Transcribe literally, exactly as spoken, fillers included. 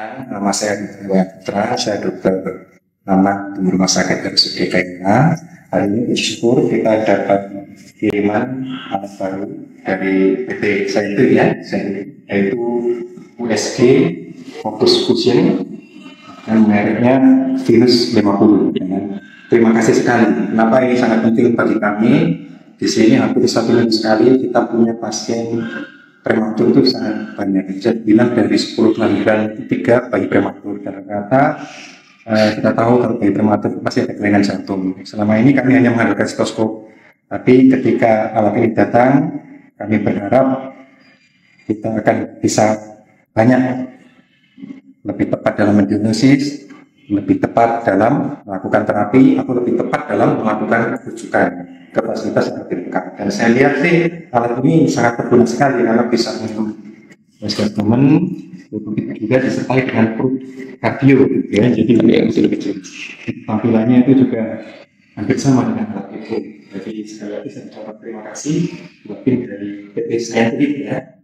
Nama saya Dr. Putra, saya dokter anak di Rumah Sakit R S U D K I A. Hari ini bersyukur kita dapat kiriman anak baru dari P T Saitu ya, yaitu U S G Focus Fusion dan mereknya Virus lima puluh. Terima kasih sekali. Kenapa ini sangat penting bagi kami? Di sini hampir satu minggu sekali kita punya pasien prematur itu sangat banyak. Bisa bilang dari sepuluh kelahiran tiga bayi prematur. Dan rata eh, kita tahu kalau bayi prematur pasti ada kelainan jantung. Selama ini kami hanya mengandalkan stetoskop. Tapi ketika alat ini datang, kami berharap kita akan bisa banyak lebih tepat dalam mendiagnosis, lebih tepat dalam melakukan terapi, atau lebih tepat dalam melakukan rujukan ke fasilitas yang lebih lengkap. Dan saya lihat sih alat ini sangat berguna sekali karena bisa untuk teman begitu juga disertai dengan perut kardio, ya. Jadi yang kecil-kecil. Tampilannya itu juga hampir sama dengan alat itu. Jadi sekali lagi saya ucapkan terima kasih buat tim dari P T Scientific ya.